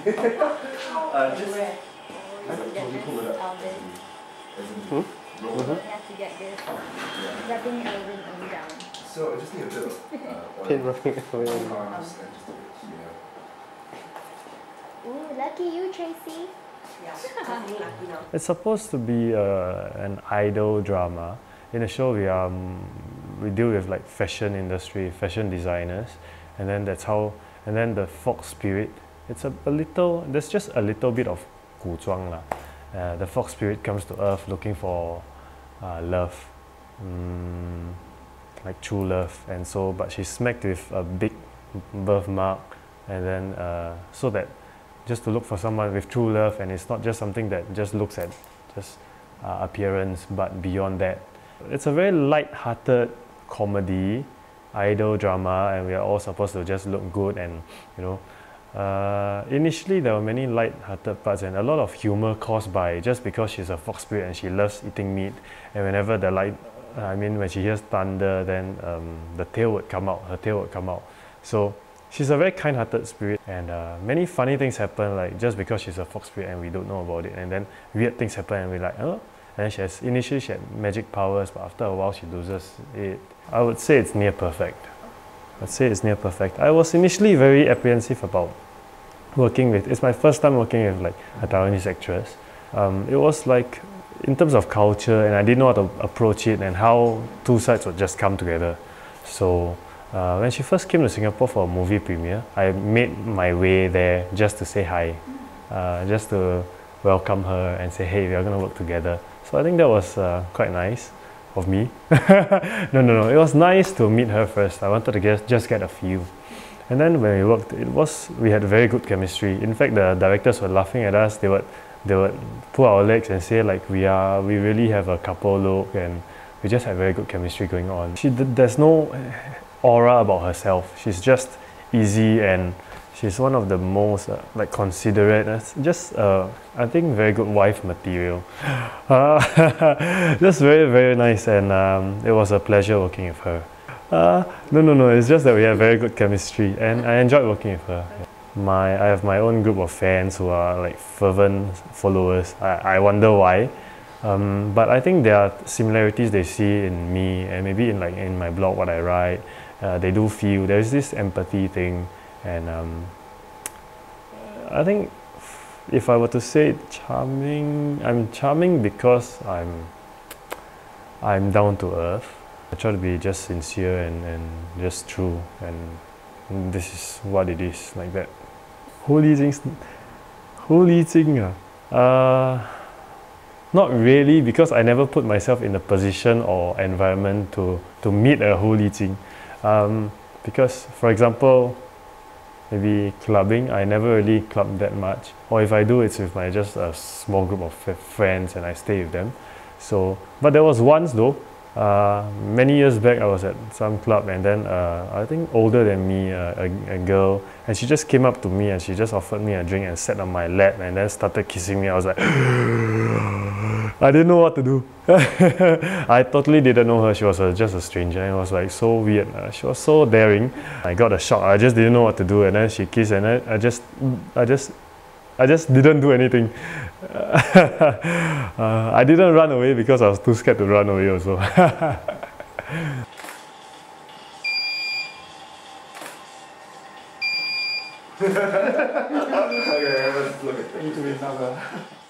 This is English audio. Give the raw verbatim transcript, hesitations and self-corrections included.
uh, just... Where? Elvin. Hmm? Mm-hmm. You have to get this. Yeah. Rubbing Elvin Ng down. So I just need a bit of uh, oil. Pin rubbing Elvin Ng. Arms and just a bit here. Ooh, lucky you, Tracy. Yeah, It's supposed to be uh, an idol drama. In the show, we um we deal with like fashion industry, fashion designers, and then that's how. And then the fox spirit. It's a, a little. There's just a little bit of 古装 lah. Uh, the fox spirit comes to Earth looking for uh, love, mm, like true love, and so. But she's smacked with a big birthmark, and then uh, so that. Just to look for someone with true love, and it's not just something that just looks at just uh, appearance, but beyond that. It's a very light-hearted comedy, idol drama, and we are all supposed to just look good and, you know, uh, initially there were many light-hearted parts and a lot of humor caused by just because she's a fox spirit and she loves eating meat, and whenever the light, I mean when she hears thunder, then um, the tail would come out, her tail would come out. So she's a very kind-hearted spirit, and uh, many funny things happen, like just because she's a fox spirit and we don't know about it, and then weird things happen and we're like, oh. And then she has, initially she had magic powers, but after a while she loses it. I would say it's near perfect. I'd say it's near perfect. I was initially very apprehensive about working with, it's my first time working with like a Taiwanese actress. Um, it was like, in terms of culture, and I didn't know how to approach it and how two sides would just come together. So, Uh, when she first came to Singapore for a movie premiere, I made my way there just to say hi, uh, just to welcome her and say, hey, we are going to work together. So I think that was uh, quite nice of me. no, no, no, it was nice to meet her first. I wanted to get, just get a feel. And then when we worked, it was, we had very good chemistry. In fact, the directors were laughing at us. They would, they would pull our legs and say like, we are, we really have a couple look, and we just had very good chemistry going on. She, there's no aura about herself. She's just easy, and she's one of the most uh, like considerate. It's just uh, I think very good wife material. Uh, just very very nice, and um, it was a pleasure working with her. Uh, no no no, it's just that we have very good chemistry, and I enjoyed working with her. My I have my own group of fans who are like fervent followers. I, I wonder why. Um, but I think there are similarities they see in me, and maybe in like in my blog, what I write. Uh, they do feel there's this empathy thing, and um, I think if I were to say charming, I'm charming because I'm I'm down to earth. I try to be just sincere and, and just true, and, and this is what it is, like that. 狐狸精, 狐狸精 uh, not really, because I never put myself in a position or environment to, to meet a 狐狸精. Um, because, for example, maybe clubbing, I never really club that much. Or if I do, it's with my just a small group of friends and I stay with them. So, but there was once though, uh, many years back I was at some club, and then uh, I think older than me, uh, a, a girl, and she just came up to me and she just offered me a drink and sat on my lap and then started kissing me. I was like, I didn't know what to do. I totally didn't know her. She was a, just a stranger, and it was like so weird. Uh, she was so daring. I got a shock. I just didn't know what to do, and then she kissed, and I, I just, I just, I just didn't do anything. uh, I didn't run away because I was too scared to run away also. Okay, let's look at it.